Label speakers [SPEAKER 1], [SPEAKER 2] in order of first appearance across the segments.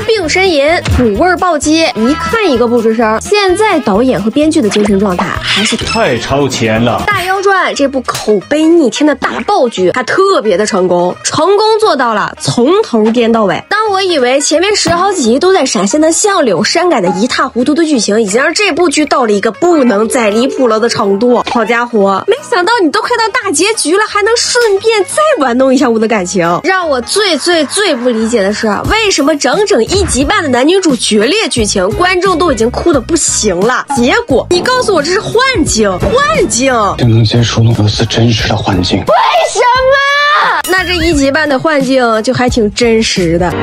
[SPEAKER 1] 病呻吟，土味爆街，一看一个不吱声。现在导演和编剧的精神状态还是
[SPEAKER 2] 太超前了。
[SPEAKER 1] 大妖传这部口碑逆天的大爆剧，它特别的成功做到了从头颠到尾。当我以为前面10好几集都在闪现的相柳删改的一塌糊涂的剧情，已经让这部剧到了一个不能再离谱了的程度。好家伙，没想到你都快到大结局了，还能顺便再玩弄一下我的感情。让我最不理解的是，为什么整整1集半的男女主决裂剧情，观众都已经哭得不行了，结果你告诉我这是幻境。
[SPEAKER 3] 就能接触如此真实的幻境，
[SPEAKER 1] 为什么？那这1集半的幻境就还挺真实的。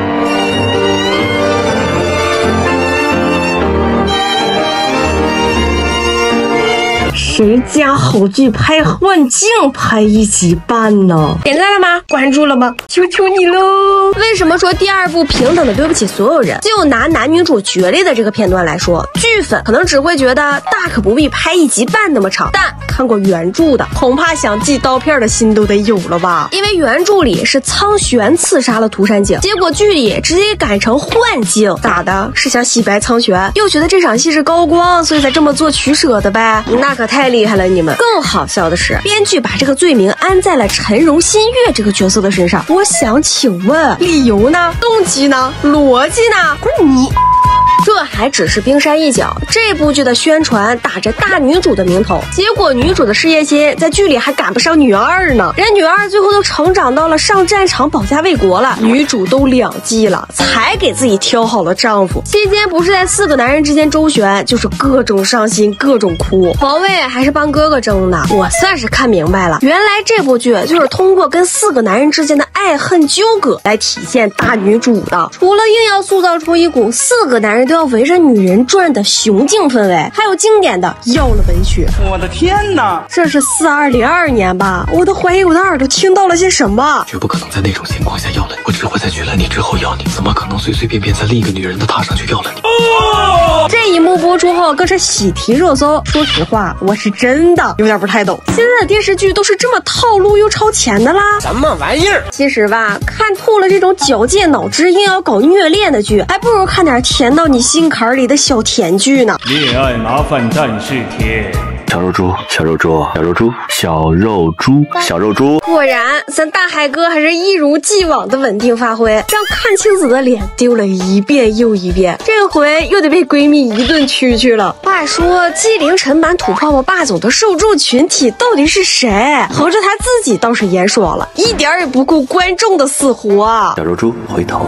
[SPEAKER 1] 谁家好剧拍幻境拍1集半呢？点赞了吗？关注了吗？求求你喽！为什么说第2部平等的对不起所有人？就拿男女主决裂的这个片段来说，剧粉可能只会觉得大可不必拍1集半那么长，但看过原著的恐怕想寄刀片的心都得有了吧？因为原著里是苍玄刺杀了涂山璟，结果剧里直接改成幻境，咋的？是想洗白苍玄，又觉得这场戏是高光，所以才这么做取舍的呗？那可太厉害了你们！更好笑的是，编剧把这个罪名安在了陈荣新月这个角色的身上。我想请问，理由呢？动机呢？逻辑呢？不是你。这还只是冰山一角，这部剧的宣传打着大女主的名头，结果女主的事业心在剧里还赶不上女二呢。人女二最后都成长到了上战场保家卫国了，女主都2季了，才给自己挑好了丈夫。期间不是在4个男人之间周旋，就是各种伤心，各种哭。皇位还是帮哥哥争的，我算是看明白了，原来这部剧就是通过跟4个男人之间的爱恨纠葛来体现大女主的。除了硬要塑造出一股4个男人都要围着女人转的雄竞氛围，还有经典的要了文学。
[SPEAKER 4] 我的天哪，
[SPEAKER 1] 这是4202年吧？我都怀疑我的耳朵听到了些什么。
[SPEAKER 3] 绝不可能在那种情况下要了你，我只会在娶了你之后要你，怎么可能随随便便在另一个女人的榻上去要了你？
[SPEAKER 1] 这一幕播出后更是喜提热搜。说实话，我是真的有点不太懂，现在的电视剧都是这么套路又超前的啦？
[SPEAKER 4] 什么玩意儿？
[SPEAKER 1] 其实吧，看吐了这种绞尽脑汁硬要搞虐恋的剧，还不如看点甜到你心坎里的小甜剧呢。
[SPEAKER 2] 恋爱麻烦但是甜。
[SPEAKER 3] 小肉猪，小肉猪，小肉猪，小肉猪，小肉猪。
[SPEAKER 1] 果然，咱大海哥还是一如既往的稳定发挥，让阚清子的脸丢了一遍又一遍。这回又得被闺蜜一顿蛐蛐了。话说，机灵尘版土泡泡霸总的受众群体到底是谁？合着他自己倒是言爽了，一点也不顾观众的死活。
[SPEAKER 3] 小肉猪，回头。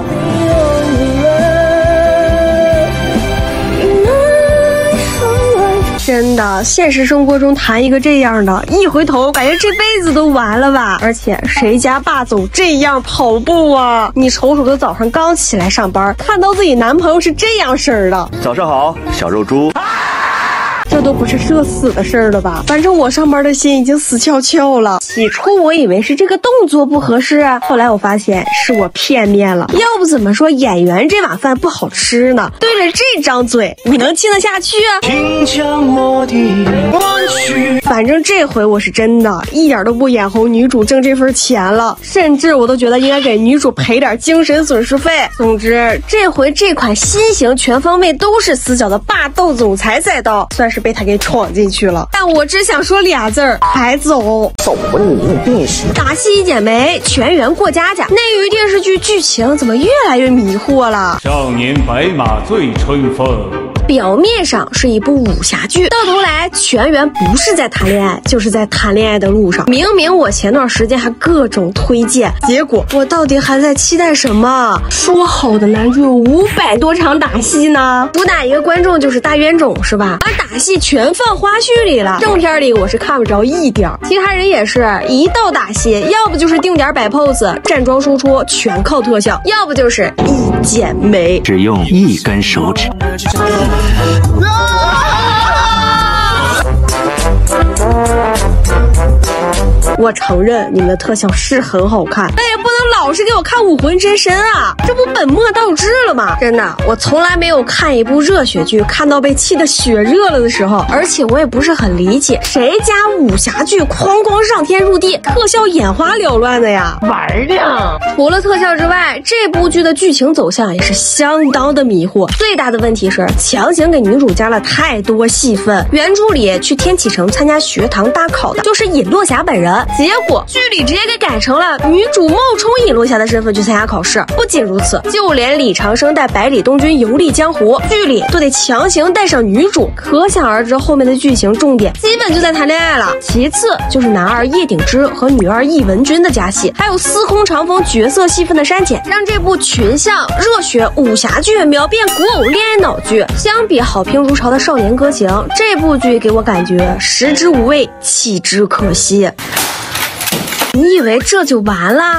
[SPEAKER 1] 真的，现实生活中谈一个这样的，一回头感觉这辈子都完了吧。而且谁家霸总这样跑步啊？你瞅瞅他早上刚起来上班，看到自己男朋友是这样式儿的。
[SPEAKER 3] 早上好，小肉猪。
[SPEAKER 1] 这都不是社死的事儿了吧？反正我上班的心已经死翘翘了。起初我以为是这个动作不合适，后来我发现是我片面了。要不怎么说演员这碗饭不好吃呢？对着这张嘴，你能亲得下去啊？
[SPEAKER 4] 听将我的弯曲。
[SPEAKER 1] 反正这回我是真的一点都不眼红女主挣这份钱了，甚至我都觉得应该给女主赔点精神损失费。总之，这回这款新型全方位都是死角的霸道总裁赛道，算是被他给闯进去了。但我只想说俩字儿：还走。
[SPEAKER 4] 走吧你便是。
[SPEAKER 1] 打戏一剪梅，全员过家家。内娱电视剧剧情怎么越来越迷惑了？
[SPEAKER 2] 少年白马醉春风。
[SPEAKER 1] 表面上是一部武侠剧，到头来全员不是在谈恋爱，就是在谈恋爱的路上。明明我前段时间还各种推荐，结果我到底还在期待什么？说好的男主有500多场打戏呢？主打一个观众就是大冤种是吧？把打戏全放花絮里了，正片里我是看不着一点。其他人也是一到打戏，要不就是定点摆 pose， 站桩输出全靠特效，要不就是一剪梅，
[SPEAKER 3] 只用1根手指。
[SPEAKER 1] 我承认你们的特效是很好看，但也不能老是给我看武魂真身啊？这不本末倒置了吗？真的，我从来没有看一部热血剧看到被气得血热了的时候，而且我也不是很理解，谁家武侠剧哐哐上天入地，特效眼花缭乱的呀？
[SPEAKER 4] 玩呢？
[SPEAKER 1] 除了特效之外，这部剧的剧情走向也是相当的迷惑。最大的问题是强行给女主加了太多戏份。原著里去天启城参加学堂大考的就是尹落霞本人，结果剧里直接给改成了女主冒充尹落霞的身份去参加考试。不仅如此，就连李长生带百里东军游历江湖，剧里都得强行带上女主，可想而知后面的剧情重点基本就在谈恋爱了。其次就是男二叶鼎之和女二易文君的加戏，还有司空长风角色戏份的删减，让这部群像热血武侠剧秒变古偶恋爱脑剧。相比好评如潮的少年歌行，这部剧给我感觉食之无味，弃之可惜。你以为这就完了？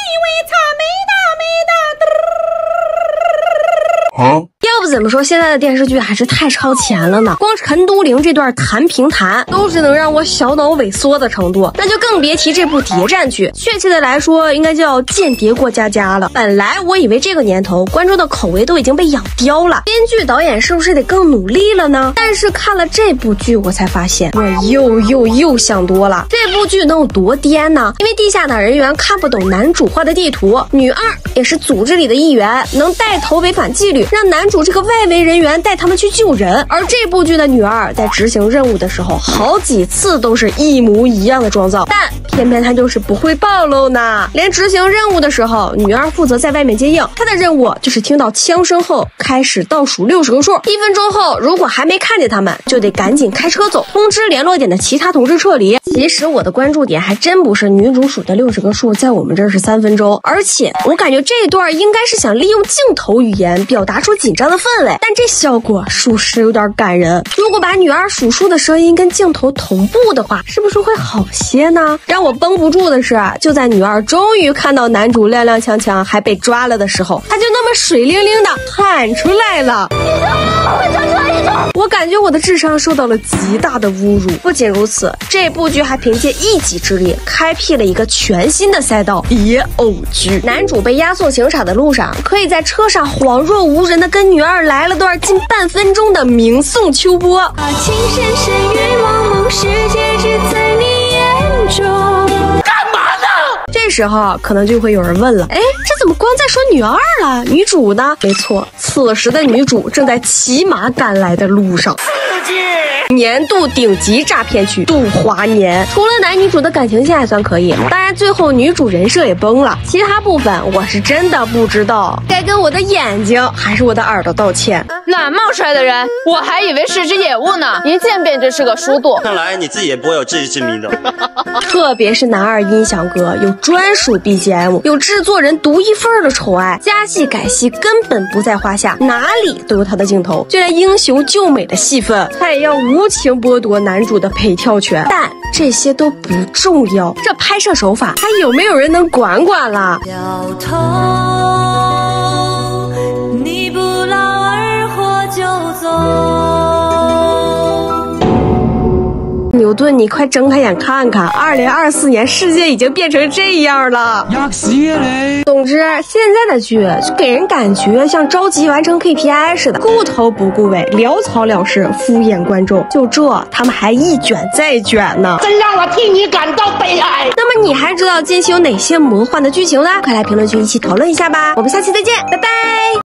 [SPEAKER 1] 要不怎么说现在的电视剧还是太超前了呢？光陈都灵这段弹评弹都只能让我小脑萎缩的程度，那就更别提这部谍战剧，确切的来说应该叫间谍过家家了。本来我以为这个年头观众的口味都已经被养刁了，编剧导演是不是得更努力了呢？但是看了这部剧我才发现我又想多了。这部剧能有多颠呢？因为地下党人员看不懂男主画的地图，女二也是组织里的一员，能带头违反纪律，让男主这个外围人员带他们去救人。而这部剧的女二在执行任务的时候，好几次都是一模一样的妆造，但偏偏她就是不会暴露呢。连执行任务的时候，女二负责在外面接应，她的任务就是听到枪声后开始倒数60个数，1分钟后如果还没看见他们，就得赶紧开车走，通知联络点的其他同志撤离。其实我的关注点还真不是女主数的60个数在我们这儿是3分钟，而且我感觉这段应该是想利用镜头语言表达出紧张的氛围，但这效果属实有点感人。如果把女二数数的声音跟镜头同步的话，是不是会好些呢？让我绷不住的是，就在女二终于看到男主踉踉跄跄还被抓了的时候，他就那么水灵灵的喊出来了。我感觉我的智商受到了极大的侮辱。不仅如此，这部剧还凭借一己之力开辟了一个全新的赛道——别偶剧。男主被押送刑场的路上，可以在车上恍若无人的跟女二来了段近半分钟的明颂秋波。情深深雨蒙蒙，世界只在你眼中。干嘛呢？这时候可能就会有人问了，哎，这怎么光在说女二了？女主呢？没错，此时的女主正在骑马赶来的路上。年度顶级诈骗剧《度华年》，除了男女主的感情线还算可以，当然最后女主人设也崩了，其他部分我是真的不知道，该跟我的眼睛还是我的耳朵道歉。
[SPEAKER 5] 哪冒出来的人？我还以为是只野物呢，一见便知是个书肚。
[SPEAKER 6] 看来你自己也不会有自知之明的。
[SPEAKER 1] 特别是男二音响哥有专属 BGM， 有制作人独一份的宠爱，加戏改戏根本不在话下，哪里都有他的镜头，就连英雄救美的戏份，他也要无情剥夺男主的陪跳权。但这些都不重要，这拍摄手法还有没有人能管管了？掉头，你不劳而获就走。牛顿，你快睁开眼看看，2024年世界已经变成这样了。总之，现在的剧就给人感觉像着急完成 KPI 似的，顾头不顾尾，潦草了事，敷衍观众。就这，他们还一卷再卷呢，
[SPEAKER 4] 真让我替你感到悲哀。
[SPEAKER 1] 那么你还知道近期有哪些魔幻的剧情呢？快来评论区一起讨论一下吧。我们下期再见，拜拜。